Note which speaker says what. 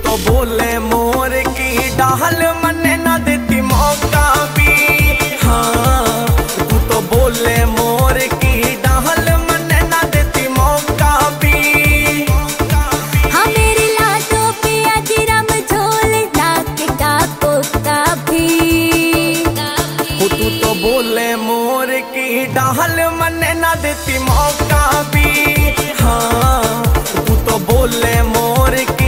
Speaker 1: तो बोले मोर की डाल मने ना देती मौका भी। हाँ तू तो बोले मोर की डाल मने ना देती मौका भी।
Speaker 2: हाँ मेरी लाडो पे अजरम झोल नाक का कोका भी।
Speaker 1: तू तो बोले मोर की डाल मने ना देती मौका भी। हाँ तू तो बोले मोर